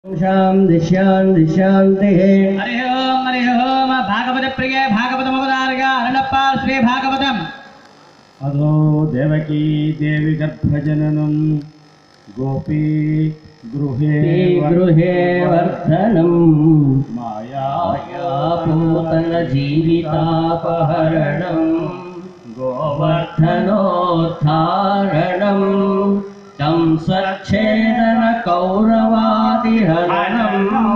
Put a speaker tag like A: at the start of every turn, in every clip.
A: शांति शांति शांति।
B: हरि ओम भागवत प्रिय भागवतम अवतारगा अरणप्पा श्री भागवतम।
C: अदो देवकी देवी गर्भजननं गोपी गृहे
A: वर्धनं
C: मायापूतन
A: जीवितापहरणं गोवर्धनोद्धारणं कंसच्छेदन कौरवादिहरणं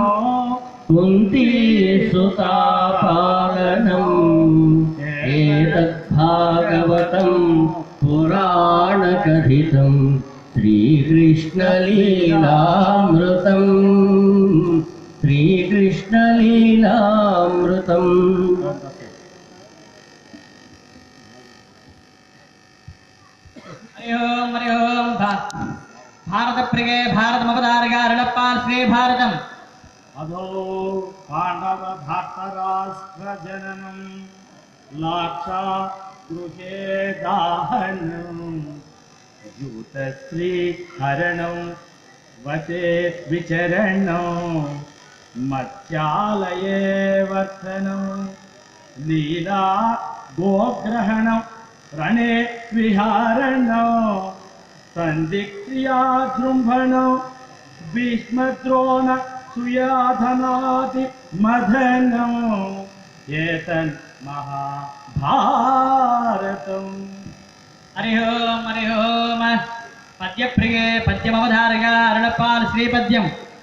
A: कुन्तीसुतापालनम् एतद्भागवतं पुराणकथितं श्रीकृष्णलीलामृतम् श्रीकृष्णलीलामृतम्।
B: हरि ओम भारत प्रिय भारतम अवतारगा अरणप्पा श्री भारतम।
C: अदो पांडव धार्तराष्ट्र जननं लाक्षा गृहे दाहनं यूतश्री हरणं वचे विचरणं मत्स्यालये वर्धनं लीला गोग्रहणं रणे विहारणं संधिक्रिया जृंभणं भीष्मद्रोण सुयाधनादि मदनम् एतन् महाभारतम्।
B: हरि ओम पद्य प्रिय पद्यम अवतारगा अरणप्पा श्री पद्यम।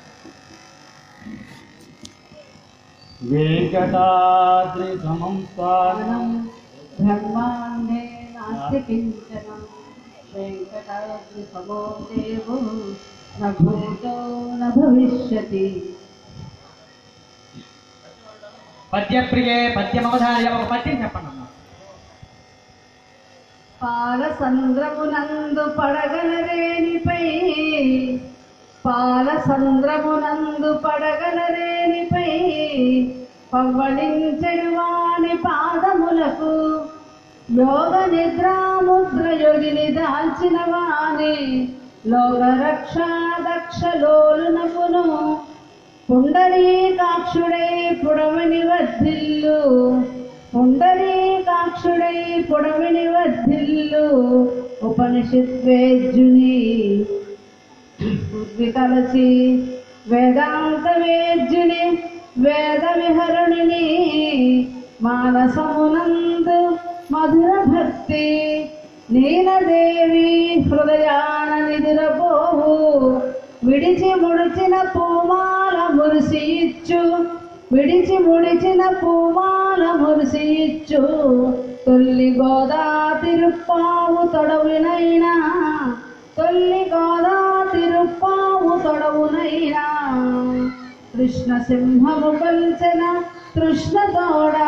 C: वेंकटाद्रि समं स्थानं
D: ब्रह्मांडे नास्ति किंचन वेंकटाद्रि समो देवो न भूतो न भविष्यति।
B: पद्य प्रिय पद्यम अवतारगा ఒక పద్యం చెప్పండి అమ్మా.
D: పాలసంద్రమునందు పడగలరేనిపై పాలసంద్రమునందు పడగలరేనిపై పవ్వళించెడు వాని పాదములకు యోగ నిద్రాముద్ర యోగిని దాల్చిన వాని లోకరక్షా దక్ష లోలునకును పుండరీకాక్షుడై పుడమిని వర్ధిల్లు పుండరీకాక్షుడై పుడమిని వర్ధిల్లు ఉపనిషద్వేద్యుని బుద్ధి కలసి వేదాంత వేద్యుని వేద విహరుణిని మానసమునందు మధుర భక్తి నీలదేవి హృదయాన నిదురపోవు విడిచి ముడిచిన పూమాల మురిసి ఇచ్చు విడిచి ముడిచిన పూమాల మురిసి ఇచ్చు తొల్లి గోదా తిరుప్పావు తొడవునైనా తొల్లి గోదా తిరుప్పావు తొడవునైనా కృష్ణ సింహము పల్చెన కృష్ణ తోడా।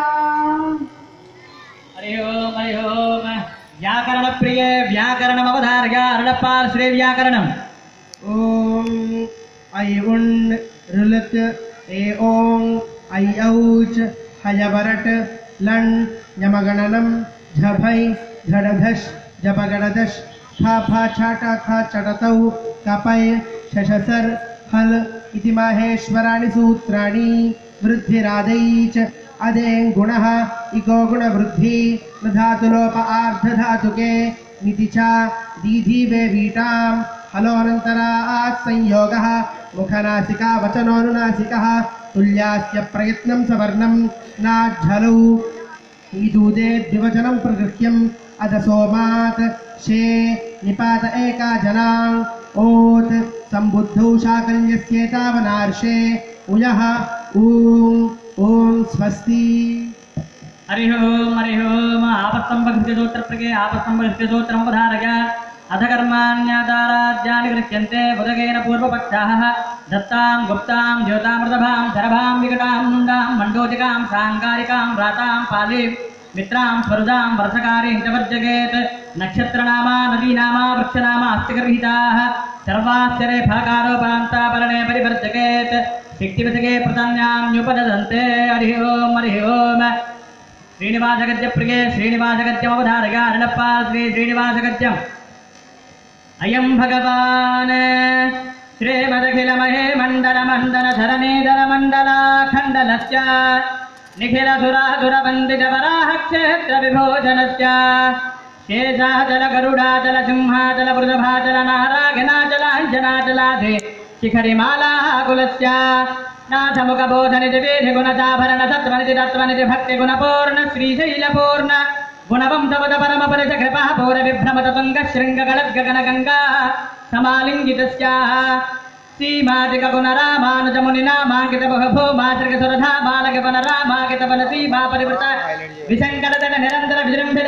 B: हरि ओम व्याकरण प्रिय व्याकरणम अवतारगा अरणप्पा श्री व्याकरणम।
A: ओम ऐ उन् रुलत ए ओं ऐ औच हयवरट लन् यमगणनं झभै झडधश जपगणदश छाफा छाटा था चटतौ कपै शशसर हल इति माहेश्वराणि सूत्राणि वृद्धिरादैच अदें गुणः इको गुणवृद्धि धातुलोप आर्धधातुके निति च दीधीवे वीटां हलोऽनन्तरा संयोगः मुखनासिका वचनोऽनुनासिकः तुल्यास्य प्रयत्नं सवर्णं नाझलौ विदूदे द्विवचनं प्रगृह्यम् अधसोमात् शे निपात एका जनां ओत् सम्बुद्धौ शाकल्यस्येतावनार्षे उयः ऊं ओं स्वस्ति।
B: हरि ओम आपस्तंभगृह्यसूत्र प्रिय आपस्तंभगृह्यसूत्रम अवतारगा अधकर्माण्यादाराज्यानि गृह्यन्ते बुधगेन पूर्वपक्षाः दत्तां गुप्तां ज्योतामृतभां शरभां विकटां मुण्डां मण्डोदिकां साङ्गारिकां व्रातां पालीं मित्रां स्वरुदां वर्षकारीं च वर्जयेत्। नक्षत्रनामा नदीनामा वृक्षनामा अस्तिगर्हिताः सर्वास्य रेफाकारोपान्तापरणे परिवर्जयेत्। शक्तिवसगे प्रतन्यान्युपदन्ते। हरि ओम श्रीनिवासगद्य प्रिय श्रीनिवासगद्यम अवतारगा अरणप्पा श्री श्रीनिवासगद्यम। अयं भगवान् श्रीमदखिलमहे मण्डलमण्डलधरणीधरमण्डलाखण्डलस्य निखिलधुराधुरवन्दितवराहक्षेत्रविभोजनस्य शेषाचलगरुडाचलसिंहाचलवृषभाचलनारायणाचलाञ्जनाचलाधे शिखरिमालाकुलस्य नाथमुखबोधनिधि वेधिगुणचाभरणसत्त्वनिधि तत्त्वनिधि भक्तिगुणपूर्ण श्रीशैलपूर्ण गुणवंशपद परमपरिश कृपः पौरविभ्रमततुङ्गशृङ्गगलद्गगनगङ्गा समालिङ्गितस्य सीमादिकगुणरामानुजमुनिनामाङ्कितबहुभूमाश्रिकसुरधामालकपनरामाङ्कितवनसीमा विशङ्करतट निरन्तर विजृम्भित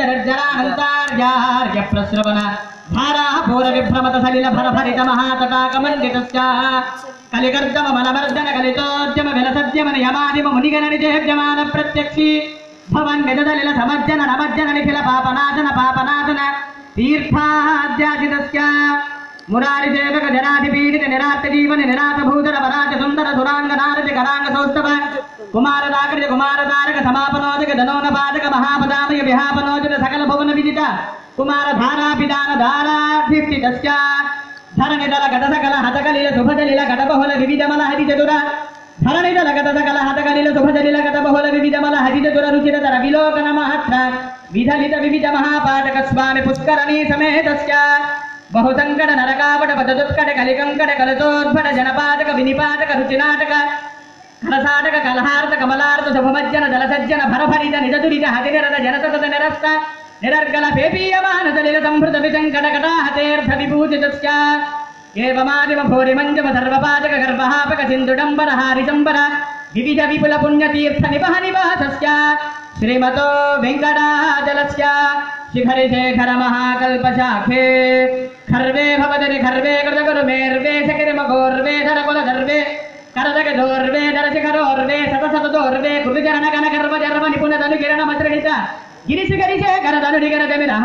B: भक्तिरजरज्जराहन्तार्यार्य प्रस्रवण धाराः पूरविभ्रमत सलिल भरभरित महातटाकमण्डितस्य कलिकर्दम मलमर्दन कलितोद्यम विलसद्यम यमादिम मुनिगण निजयज्यमान प्रत्यक्षी भवन निदलिल समज्जन नमज्जन निखिल पापनाशन पापनाशन तीर्थाद्याजितस्य मुरारिदेवक जनाधिपीडित निरात जीवन निरात भूधर वराज सुंदर सुरांग नारद करांग सौस्तव कुमार दाकृत कुमार तारक समापनोदक धनोन पादक महापदामय विहापनोदित सकल भुवन विदित कुमार धारा पिदान धाराधिष्ठितस्य धरणिदल गत सकल हतकलिल सुभजलिल गत बहुल विविधमल हरि चतुर धरणिदल गत सकल हतकलिल सुभजलिल गत बहुल विविधमल हरि चतुर रुचिरतर विलोकन महत्र विधलित विविध महापाटक स्वामी पुष्करणी समेतस्य बहुसंकट नरकावट पदुत्कट कलिकंकट कलतोद्भट जनपादक विनिपादक रुचिनाटक कलसाटक कलहार्थ कमलार्थ शुभमज्जन जलसज्जन भरभरित निजदुरित हतिनिरत जनसतत निरस्त निरर्गल पेपीयमान सलिल संभृत विसंकट कटाहतेर्थ विभूषितस्य एवमादिम भूरि मंजम सर्वपादक गर्भहापक सिन्धुडंबर हारिशंबर विविध विपुल पुण्यतीर्थ निवह निवासस्य श्रीमतो वेंकटाचलस्य शिखरि शेखर महाकल्प शाखे खर्वे भवदरि खर्वे कृतगुरु मेर्वे शकिरिमगोर्वे धरकुल धर्वे करदग दोर्वे धर शिखरोर्वे सत सत दोर्वे कृतिचरण गण गर्भ जर्व निपुण तनु किरण मत्रित गिरिश गरिशे करदनु निगर जमिरः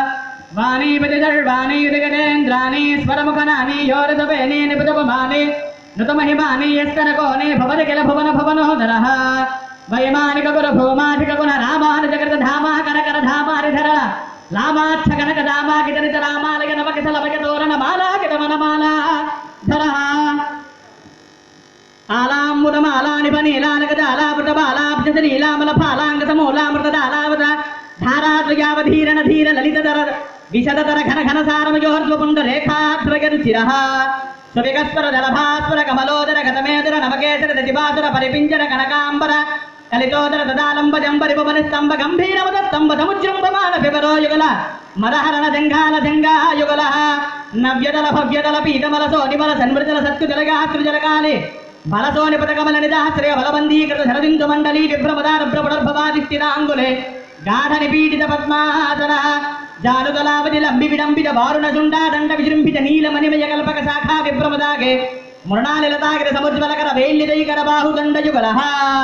B: वाणीपति सर्वाणी युगतेन्द्राणि स्वरमुखनानि योरसवेनि निपुतपमानि नृतमहिमानि यस्तनकोनि भवति किल भुवन भुवनोदरः वैमानिक गुरु भूमाधिक गुण रामानुजकृत धामा करकर धामारिधर लामाच्छ कनक दामा कितनित रामालय नवकित लवक तोरण माला कितवनमाला धरः आलाम्बुदमाला निपनीलानगदालावृतबालाब्जनीलामलफालाङ्गतमूलामृतदालावत धाराद्वयावधीरण धीर ललितधर विशदतर घन घन सारमयोर्ध्वपुण्डरेखाद्वयरुचिरः सुविकस्वर जलभास्वर कमलोदर गतमेदर नवकेसर दतिबासुर परिपिञ्जर कनकाम्बर कलितोदर ददालंब जंबरि भवन स्तंभ गंभीरवद स्तंभ समुज्जृंभमान विवरो युगल मदहरण जंघाल जंगा युगल नव्यदल भव्यदल पीतमल सोनिमल सन्मृतल सत्कुजल गात्रुजल काले बलसोनि पदकमल निदाश्रय बलबंधीकृत धरदिन्दु मंडली विभ्रमदार भ्रमणर्भवादिष्टिनांगुले गाढ निपीडित पद्मासन जानुदलावधि लंबि विडंबित वारुण जुंडा दंड विजृंभित नीलमणिमय कल्पक शाखा विभ्रमदागे मृणालिलतागिर समुज्ज्वलकर वेल्लिदैकर बाहुदंड युगलः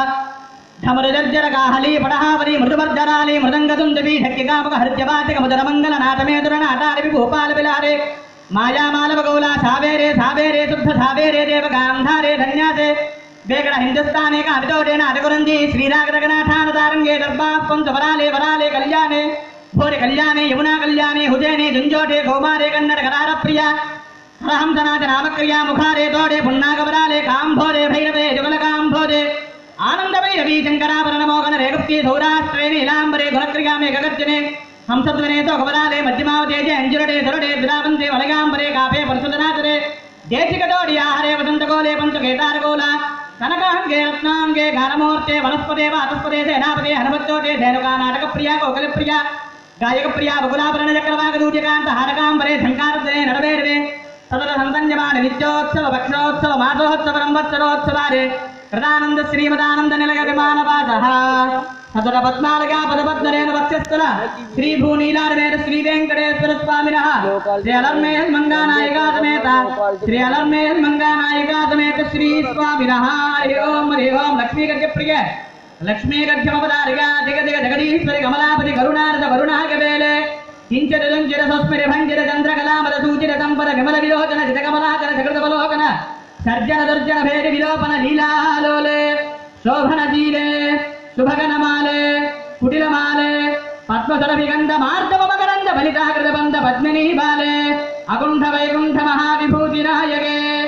B: धमरुजर्जर गाहली पडहावरी मृदुवर्धराली मृदंगदुंदवी ढक्किकामक हृत्यवाचिक मधुर मंगल नाटमेदुर नाटारि विभूपाल विलारे मायामालव गौला सावेरे सावेरे शुद्ध सावेरे देव गांधारे धन्यासे वेगण हिंदुस्ताने का अभितोडे नाटकुरंजी श्रीरागरगनाठान तारंगे दर्भा पंच वराले वराले कल्याणे भोरे कल्याणे यमुना कल्याणे हुजैने झुंझोटे कौमारे कन्नड़ करार प्रिया हरहं सनात नामक्रिया मुखारे तोडे पुन्नागवराले कांभोरे भैरवे जुगल कांभोरे आनंद भैरवी शंकराभरण मोहन रेगुप्ति सौराष्ट्रे नीलांबरे गुणक्रिया में गगर्जने हंसध्वने तो गवराले मध्यमावते अंजुरटे सुरटे विरावंते वलगांबरे कापे परशुधनाथरे देशिकटोडिया हरे वसंतकोले पंचकेतारकोला कनकांगे रत्नांगे गानमूर्ते वनस्पते वातस्पते सेनापते हनुमत्तोटे धेनुका नाटक प्रिया कोकल प्रिया गायक प्रिया बकुलाभरण चक्रवाक दूर्यकांत हारकांबरे झंकारध्वने नडवेरवे सतत संसंजमान नित्योत्सव भक्षोत्सव मासोत्सव संवत्सरोत्सवारे कृतानंद श्रीमदानंद निलय विमानवासः सतत पद्मालया पदपद्मरेण वक्षस्थल श्री भूनीलारवेद श्री वेंकटेश्वर स्वामिनः श्री अलर्मेल मंगानायिका समेत श्री अलर्मेल मंगानायिका समेत श्री स्वामिनः हरि ओम लक्ष्मी गद्य प्रिय लक्ष्मी गद्यमवतारिका दिग दिग जगदीश्वरी कमलापति करुणारद करुणागवेले किंचित दुंचित सुस्मिर भंजित चंद्रकलामद सूचित संपद विमल विलोचन चितकमलाकर जगृतवलोकन सर्जन दुर्जन भेद विलोपन लीलालोले शोभन जीले शुभगनमाले कुटिलमाले पद्मसरभिगंध मार्दव मकरंद बलिताकृत बंध पद्मिनी बाले अकुंठ वैकुंठ महाविभूति नायके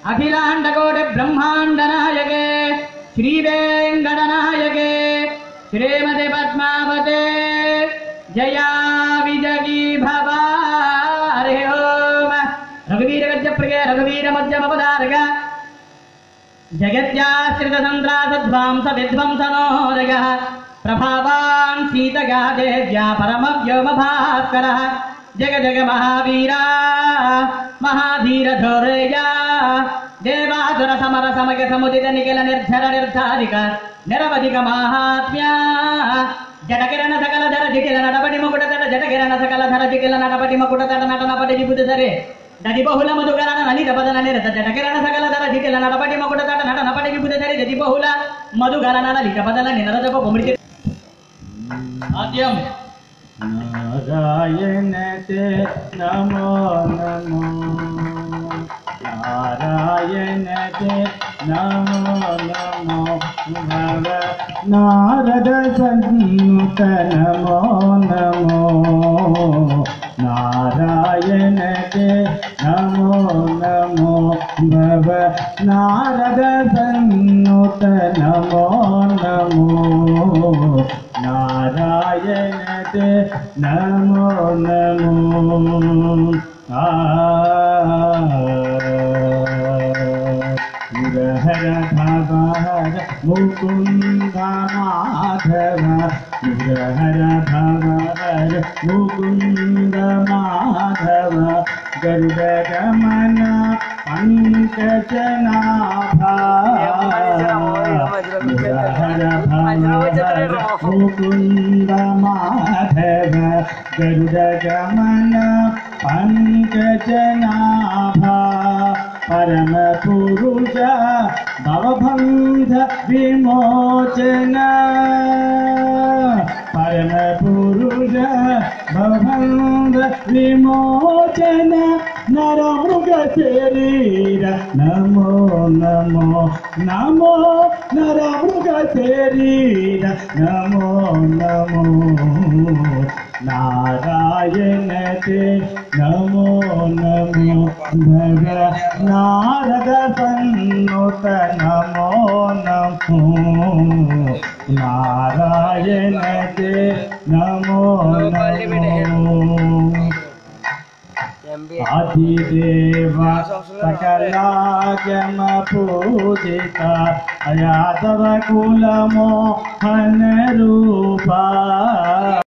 B: అఖిలాండకోటి బ్రహ్మాండ నాయకే శ్రీ వెంకటనాయకే శ్రీమతి పద్మావతే జయా విజయీ భవ. హరి ఓం. రఘువీర గద్య ప్రియ రఘువీర మధ్యమపదారక జగత్యాశ్రిత సంద్రాసధ్వాంస విధ్వంసనోదయ ప్రభావాన్ సీతగా దేవ్యా పరమ వ్యోమ భాస్కర జగ జగ మహావీరా మహాధీర ధోరేయ దేవాసుర సమర సమగ సముదిత నిఖిల నిర్ధర నిర్ధారిక నిరవధిక మహాత్మ్యా జటకిరణ సకల ధర జికిల నడపటి ముకుట తట జటకిరణ సకల ధర జికిల నడపటి ముకుట తట నటనపటి జిబుదు సరే దది బహుళ మధుకరణ నలిత పదన నిరత జటకిరణ సకల ధర జికిల నడపటి ముకుట తట నటనపటి జిబుదు సరే దది బహుళ మధుకరణ నలిత పదన నిరతపు పొమిడి ఆద్యం
C: నారాయణ తే నమో నమో నారాయణ తే నమో నమో భవ నారద సన్నుత నమో నమో నారాయణ తే నమో నమో భవ నారద సన్నుత నమో నమో నారాయణ తే నమో నమో. మురహర భవహర ముకుంద మాధవ మురహర భవహర ముకుంద మాధవ గరుడ గమన పంకజనాభా మురహర భవహర ముకుంద మాధవ గరుడ గమన పంకజనాభా పరమ పురుష భవబంధ విమోచన పరమ పురుష భవబంధ విమోచన నరమృగ శరీర నమో నమో నమో నరమృగ శరీర నమో నమో నారాయణ తే నమో నమో భగ నారద సన్నుత నమో నమో నారాయణ తే నమో నమో. ఆదిదేవ సకలాగమ పూజిత యాదవ కుల మోహన రూపా